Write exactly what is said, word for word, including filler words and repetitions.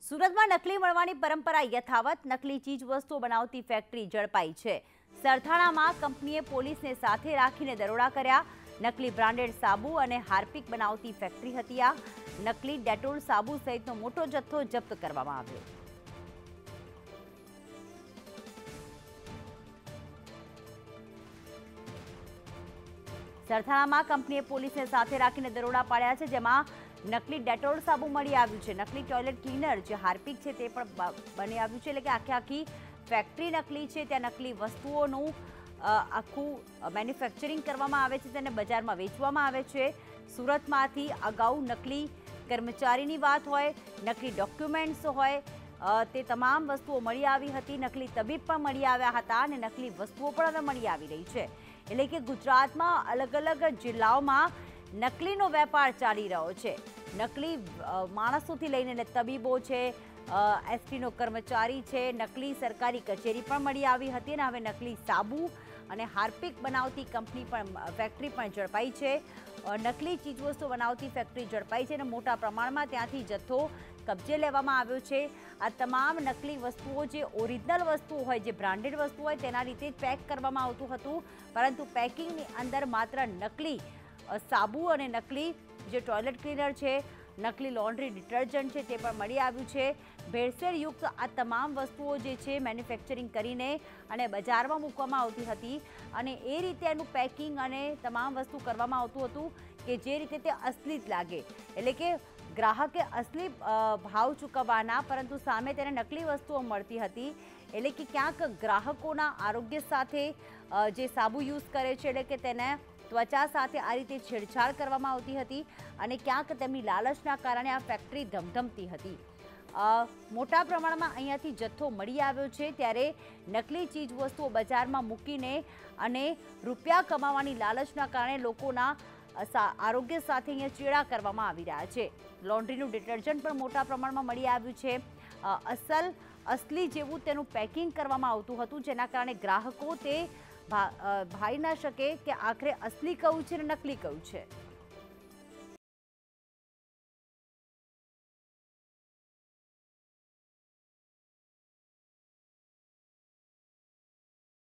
સુરતમાં નકલી મળવાની પરંપરા યથાવત, નકલી ચીજ વસ્તુઓ બનાવતી ફેક્ટરી ઝડપાઈ છે। સરથાણામાં કંપનીએ પોલીસને સાથે રાખીને દરોડા કર્યા। નકલી બ્રાન્ડેડ સાબુ અને હાર્પિક બનાવતી ફેક્ટરી હતી આ। નકલી ડેટોલ સાબુ સહિતનો મોટો જથ્થો જપ્ત કરવામાં આવ્યો। સરથાણામાં કંપનીએ પોલીસને સાથે રાખીને દરોડા પાડ્યા છે, જેમાં નકલી ડેટોલ સાબુ મળી આવ્યું છે। નકલી ટોયલેટ ક્લીનર જે હાર્પિક છે તે પણ બની આવ્યું છે, એટલે કે આખી આખી ફેક્ટરી નકલી છે। ત્યાં નકલી વસ્તુઓનું આખું મેન્યુફેક્ચરિંગ કરવામાં આવે છે, તેને બજારમાં વેચવામાં આવે છે। સુરતમાંથી અગાઉ નકલી કર્મચારીની વાત હોય, નકલી ડોક્યુમેન્ટ્સ હોય, તે તમામ વસ્તુઓ મળી આવી હતી। નકલી તબીબ પણ મળી આવ્યા હતા અને નકલી વસ્તુઓ પણ હવે મળી આવી રહી છે। એટલે કે ગુજરાતમાં અલગ અલગ જિલ્લાઓમાં નકલીનો વેપાર ચાલી રહ્યો છે। નકલી માણસોથી લઈને એટલે તબીબો છે, એસટીનો કર્મચારી છે, નકલી સરકારી કચેરી પણ મળી આવી હતી અને હવે નકલી સાબુ અને હાર્પિક બનાવતી કંપની પણ ફેક્ટરી પણ ઝડપાઈ છે। નકલી ચીજવસ્તુ બનાવતી ફેક્ટરી ઝડપાઈ છે અને મોટા પ્રમાણમાં ત્યાંથી જથ્થો કબજે લેવામાં આવ્યો છે। આ તમામ નકલી વસ્તુઓ જે ઓરિજિનલ વસ્તુઓ હોય, જે બ્રાન્ડેડ વસ્તુ હોય, તેના રીતે જ પેક કરવામાં આવતું હતું, પરંતુ પેકિંગની અંદર માત્ર નકલી સાબુ અને નકલી જે ટોયલેટ ક્લીનર છે, નકલી લોન્ડ્રી ડિટર્જન્ટ છે તે પણ મળી આવ્યું છે। ભેળસેળયુક્ત આ તમામ વસ્તુઓ જે છે મેન્યુફેક્ચરિંગ કરીને અને બજારમાં મૂકવામાં આવતી હતી અને એ રીતે એનું પેકિંગ અને તમામ વસ્તુ કરવામાં આવતું હતું કે જે રીતે તે અસલી જ લાગે। એટલે કે ગ્રાહકે અસલી ભાવ ચૂકવવાના, પરંતુ સામે તેને નકલી વસ્તુઓ મળતી હતી। એટલે કે ક્યાંક ગ્રાહકોના આરોગ્ય સાથે જે સાબુ યુઝ કરે છે, એટલે કે તેને ત્વચા સાથે આ રીતે છેડછાડ કરવામાં આવતી હતી અને ક્યાંક તેમની લાલચના કારણે આ ફેક્ટરી ધમધમતી હતી। મોટા પ્રમાણમાં અહીંયાથી જથ્થો મળી આવ્યો છે, ત્યારે નકલી ચીજ વસ્તુઓ બજારમાં મૂકીને અને રૂપિયા કમાવાની લાલચના કારણે લોકોના આરોગ્ય સાથે અહીંયા ચેડા કરવામાં આવી રહ્યા છે। લોન્ડ્રીનું ડિટર્જન્ટ પણ મોટા પ્રમાણમાં મળી આવ્યું છે। અસલ અસલી જેવું તેનું પેકિંગ કરવામાં આવતું હતું, જેના કારણે ગ્રાહકો તે ભાઈ ના શકે કે આખરે અસલી કયું છે ને નકલી કયું છે।